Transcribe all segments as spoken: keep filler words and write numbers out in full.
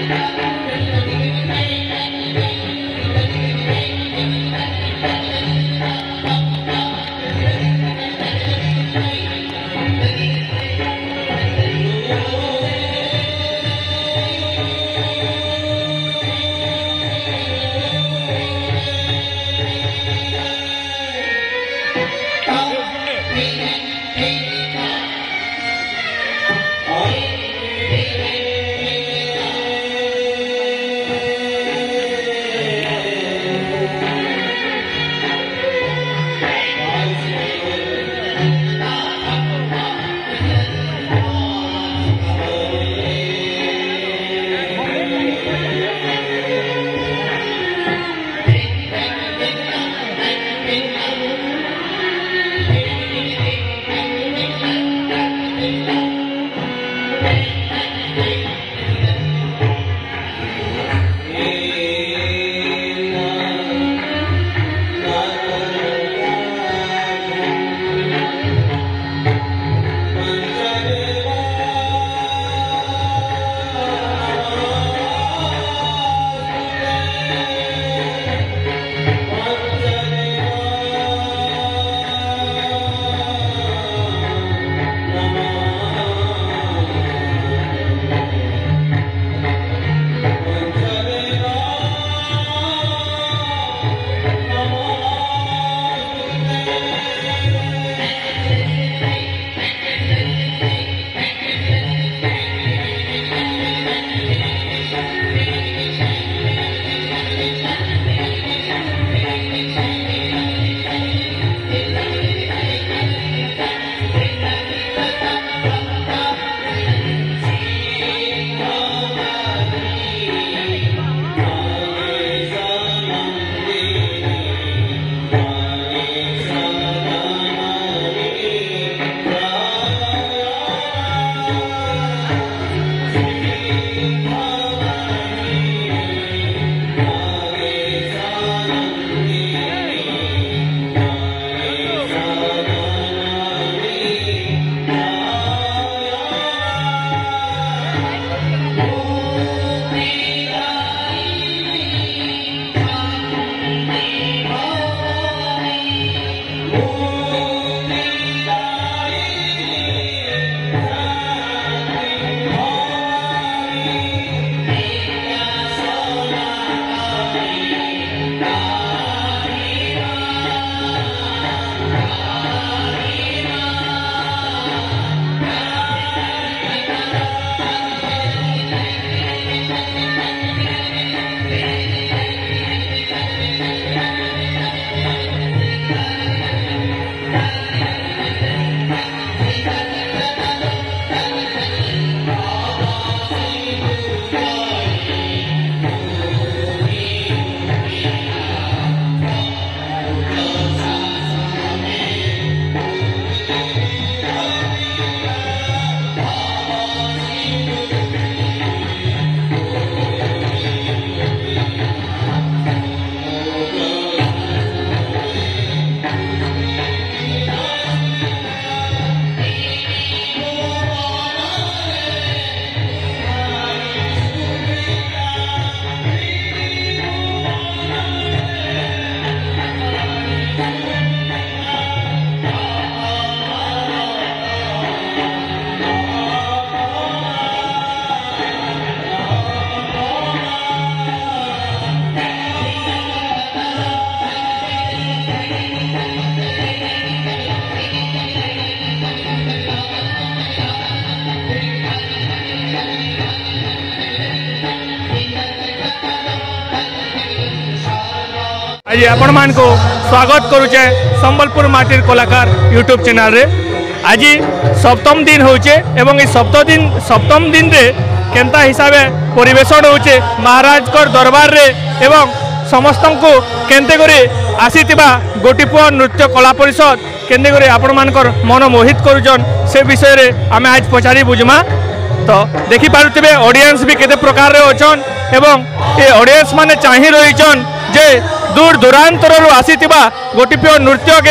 आज आपण मान को स्वागत करुचे संबलपुर माटीर कलाकार यूट्यूब चैनल रे। आज सप्तम दिन होचे एवं इस सप्तम दिन सप्तम दिन रे केंता हिसाबे परिवेशन होचे महाराज कर दरबार रे एवं समस्त को केंते करे आसीतिबा गोटीपुआ नृत्य कला परिषद केंते करे आपण मानकर मन मोहित करूचन से विषय रे आमे आज पचारी बुझमा। तो देखि पारुतिबे ऑडियंस भी केते प्रकार रे अछन एवं ए ऑडियंस माने चाहि रहिचन जे दूर दूरांतर आसीतिबा गोटीपुआ नृत्य के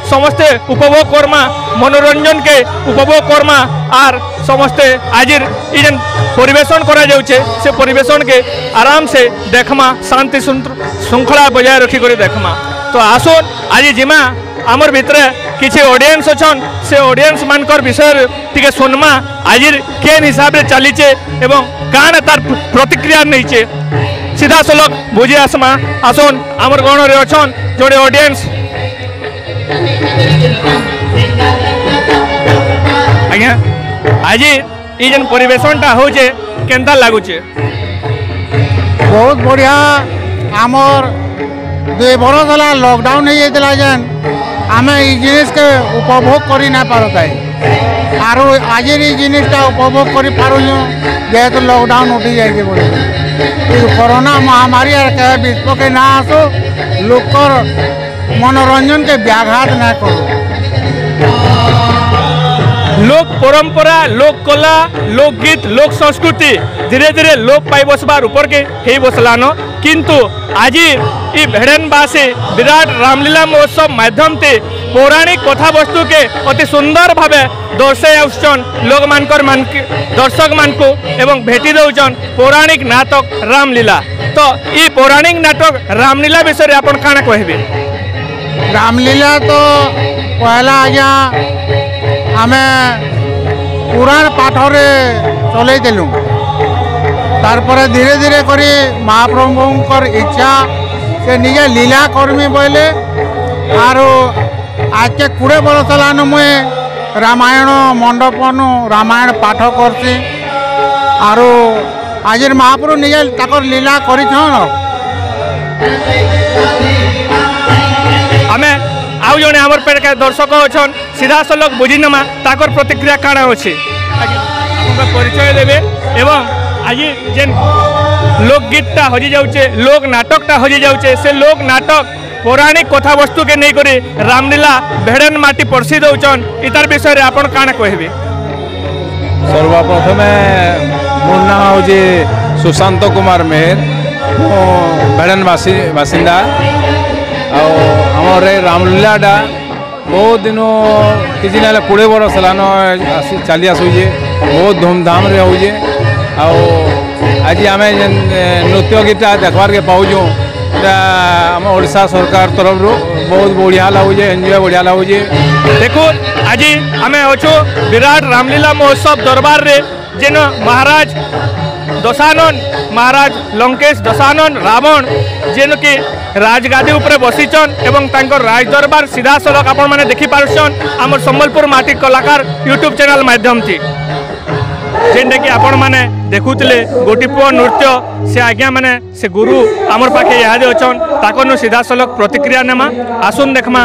समस्ते उपभोग करमा मनोरंजन के उपभोग करमा आर समस्ते आज जेन परिवेशन करा जाउछे से परिवेशन के आराम से देखमा शांति श्रृंखला बजाय रखी कर देखमा। तो आसोन आज जिमा आमर भितर किसी ऑडियंस अच्छन से ऑडियंस मानकर विषय टिके सुनमा आज केन हिसाब से चलीचे एवं कान तार प्रतिक्रिया नहीं सीधा सलग बुझी आसमा। आसोन आमर गण रे अच्छन जोड़े ऑडियंस आज्ञा आज ये जन परिवेशनटा होचे केनता लागुचे? बहुत बढ़िया। आमर दुई बरस है लॉकडाउन हो जाता जेन आम जिनिस के उपभोग कर ना पारता आर आज जिनिसटा उपभोग कर पारुँ जेहेतु लॉकडाउन उठी जाए बोले कोरोना महामारी कहे विश्व के ना आसो लोकर मनोरंजन के व्याघात ना करो। लोक परंपरा लोक कला लोकगीत लोक संस्कृति धीरे धीरे लोप पाई बसबार ऊपर के हे बसलान किंतु आज ये भेड़नबासी विराट रामलीला महोत्सव माध्यम से पौराणिक कथा वस्तु के अति सुंदर भावे दर्शाई आउछन लोक मानकर मान दर्शक मान को एवं भेटी दौचन पौराणिक नाटक रामलीला। तो ये पौराणिक नाटक रामलीला विषय में आपन काना कहबे? रामलीला तो पहला आज्ञा आमे पुराण पाठरे चले देलु तारपर धीरे धीरे करी महाप्रभुंकर इच्छा से निजे लीला कर्मी बोले आर आज के कोड़े बरस लान मुए रामायण मंडपन रामायण पाठ करसी आर आज महाप्रभु निजे ताकर लीला करिछन। आमे आउ जने हमर पेड़ के दर्शक अच्छन सीधा सलग बुझी नमा ताकर प्रतिक्रिया काଣା अच्छे आपका परिचय देवे एवं आज जेन लोकगीतटा हजि जाउचे लोक नाटकटा हजि जाउचे से लोक नाटक पौराणिक कथा वस्तु के नहीं करी रामलीला भेड़न माटी परसी दौचन इतार विषय आपन काଣା कहबे? सर्वप्रथमे मोर नाम हूँ सुशांत कुमार मेहर भेड़न बासिंदा आमर रामलीलाटा बहुत दिन किसी ना कोड़े बरस लान चली आसूचे बहुत धूमधाम रे होजे आज आम नृत्य गीता देखबार के पाऊँ आम ओडिशा सरकार तरफ बहुत बढ़िया लगुचे एंजॉय बढ़िया लगुचे। देखो आज आम अच्छु विराट रामलीला महोत्सव दरबार रे जेन महाराज दशानन महाराज लंकेश दशानन रावण जेन कि राजगादी उपरे बसीचन एवं तांकर राज दरबार सीधा सलग आपण माने देखि पारुछन हमर संबलपुर माटी कलाकार यूट्यूब चैनल माध्यम थी जेनटा कि आपण माने देखुतले गोटीपुआ नृत्य से आज्ञा माने से गुरु आमर पाखे इहादे अछन ताकनो सीधा सलग प्रतिक्रिया नेमा आसुन देखमा।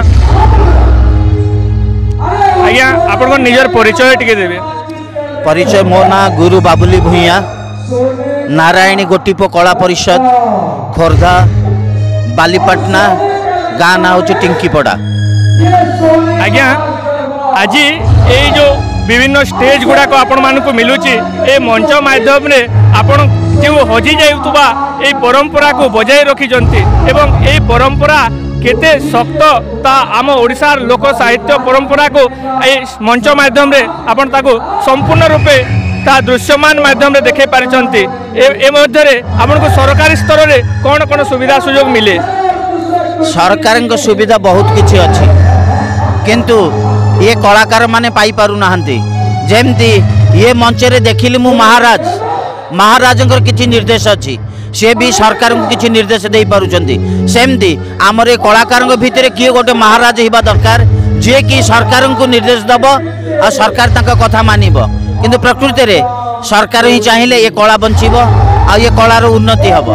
आज्ञा आपण को निजर परिचय टिके देबे? परिचय मो ना गुरु बाबुली भुइया नारायणी गोटीपो कला परिषद खोर्धा बालीपाटना गाँ ना हूँ टिंकीपड़ा। आज्ञा आज ये जो विभिन्न स्टेज गुड़ाक आपण मानक मिलूची ए मंच माध्यम रे आपण जो हजि जाउतबा ए परंपरा को बजाय रखिजंती एवं ए परंपरा केते शक्त ता आम ओडिशार लोक साहित्य परंपरा को ए मंच माध्यम रे आपण ताको संपूर्ण रूपे ता दृश्यमान माध्यम रे देखे पारिचंती ए मध्य रे आपण को सरकारी स्तर रे कोन कोन सुविधा सुयोग मिले? सरकार को सुविधा बहुत किछि अछि किंतु ये कलाकार माने पाई पारु नाहंती जेमती ये मंच रे देखिली मु महाराज महाराज किछि निर्देश अछि से भी सरकार को किछि निर्देश दे पारुचंती सेमती आमर कलाकार भितर किए गोटे महाराज हिबा दरकार जे कि सरकार को निर्देश दब आ सरकार तांका कथा मानिब किंतु प्रकृति रे सरकार ही चाहिए ये कला बंचिब आ ये कलार उन्नति हब।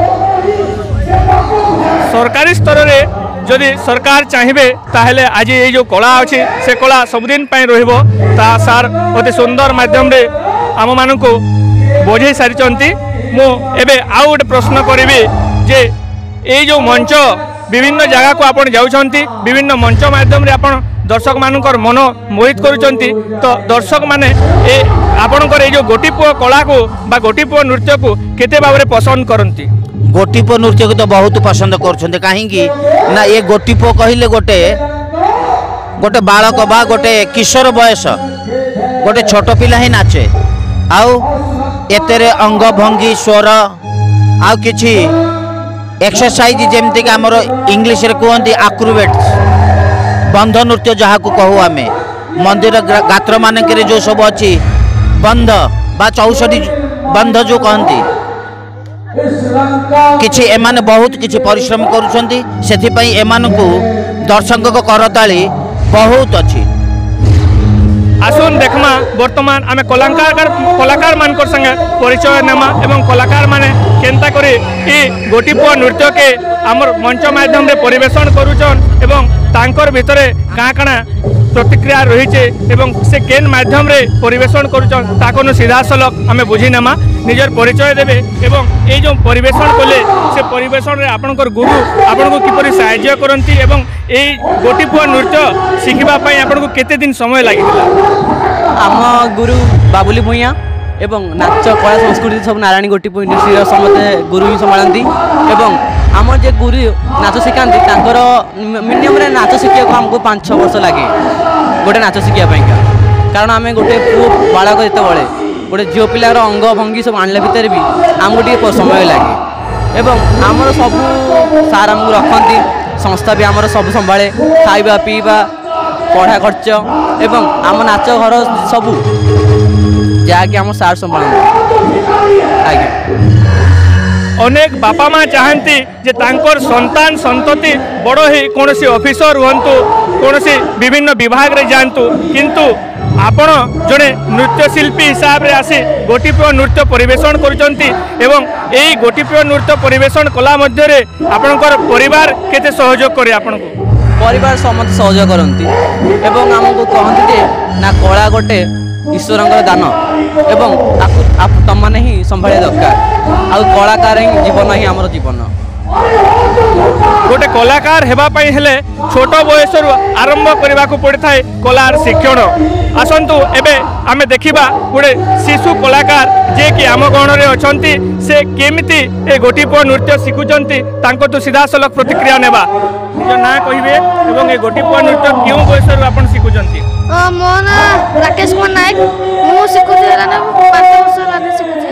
सरकारी स्तर रे जदि सरकार चाहिए ताहले आज ये जो कला अच्छी से कला सबुदिन रहिबो ता सार अति सुंदर माध्यम रे आम मान को बोझे सारी मु एबे आउ गोटे प्रश्न करी जे ये जो मंच विभिन्न जगह को आपण जाउछंती विभिन्न मंच माध्यम रे आपण दर्शक मानकर मन मोहित करुचंती तो दर्शक माने ए आपणकर ये जो गोटीपुआ कला को बा गोटीपुआ नृत्य को केते भाबरे पसंद करंती? गोटीपुआ नृत्य को तो बहुत पसंद कर कहीं ना ये गोटीपुआ कहले गोटे गोटे बालक बा गोटे किशोर बयस गोटे छोट पिला ही नाचे आउ एतेरे अंग भंगी स्वर आउ किछि एक्सरसाइज जेमती कि आमर इंग्लिश रे कहते आक्रोबैट्स बंध नृत्य जहाँ को कहू आम मंदिर गात्र मानक जो सब अच्छी बंध बा चौसठी बंध जो कहती किछि एमाने बहुत किछि परिश्रम करुछंती सेथिपई एमानकु दर्शक को करताली बहुत अच्छी। आसुन देखमा वर्तमान आमे कलाकार कलाकार मान संगे परिचय नेमा एवं कलाकार माने केनता करी ई गोटीपुआ नृत्य के आमर मंच माध्यम रे परिवेशन करूछन एवं तांकर भितरे काँ काଣା प्रतिक्रिया रही एवं से केन माध्यम रे परिवेशन करूछन ताको सीधा सलख आमे बुझी नेमा निजर परिचय देबे एवं ये जो परिवेशन कले से परिवेशन रे आपनकर गुरु आपनको किपरि सहाय्य करंती एवं ए गोटीपुआ नृत्य शिखिबा पई आपनको केते दिन समय लागिला। आम गुरु बाबुली भूया एवं नाच कला संस्कृति सब नारायणी गोटीपुआ यूनिवर्सिटी समस्ते गुरु ही संभालती एवं आम जे गुरु नाच शिखाती तांकर मिनिमम रे नाच शिखा आमको पाँच छः वर्ष लगे गोटे नाच शिखापी कारण आम गोटे पुओ बालक जितेबाला गोटे झील पिलार अंग भंगी सब आणले भितर भी आमको टे समय लगे एवं आमर सब सार आमको रखती संस्था भी आमर सब संभाले खाइबा पीवा पढ़ा खर्च एवं आम नाच घर सब जहाँकि आम सार संभाल आगे अनेक बापा माँ चाहती जे तांकर संतान संतति बड़ ही कौन ऑफिसर हुंतु कौन विभिन्न विभाग रे जानतु किंतु आपण जड़े नृत्यशिल्पी हिसाब रे आसी गोटीपुआ नृत्य परिवेशन करुचंती एवं यही गोटीपुआ नृत्य परिवेशन कला मध्य रे आपणकर परिवार केते सहयोग करे आपनको परिवार समस्त सहयोग करती एवं आमको कहती जे ना कला गोटे ईश्वरंकर दान एवं तुम मैंने ही संभाल दरकार आ कलाकार ही जीवन ही आमर जीवन गोटे कलाकार हेबा पई हेले छोट बयस आरंभ करने को पड़ता है कलार शिक्षण आसतु एबे आमे देखिबा गोटे शिशु कलाकार जे कि आम गण रे अछंती से केमिति ए गोटीपुआ नृत्य शिखुचंती तांको तो सीधा सलख प्रतिक्रिया नेबा निज ना कहिबे एवं ए गोटीपुआ नृत्य क्यों बयस आपण शिखुचंती। मो ना राकेश कुमार नायक मु शिखुची ना पाँच वर्ष लागे शिखुची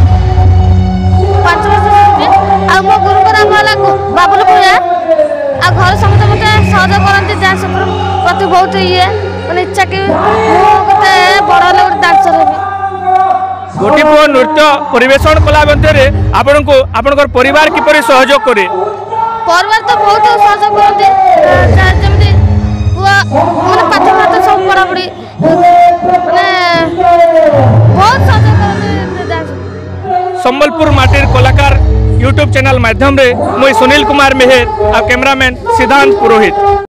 पाँच वर्ष शिखुची आ मो गुरु नाम होला बाबुल भूया आ घर समस्त मते सहयोग करंती डांस प्रति बहुत ये माने इच्छा कि गोटे बड़ लेवल डांसर हेबी। गोटीपुआ नृत्य परिवेशन कला मध्य आपण को आपनकर परिवार किपरि सहयोग करे परिवार तो बहुत सहयोग करंती जेमति पुआ माने पाठ पाठ सब पढ़ा पढ़ी माने बहुत सहयोग करंती डांस। संबलपुर माटीर कलाकार यूट्यूब चैनल माध्यम रे मुई सुनील कुमार मेहर आ कैमरामैन सिद्धांत पुरोहित।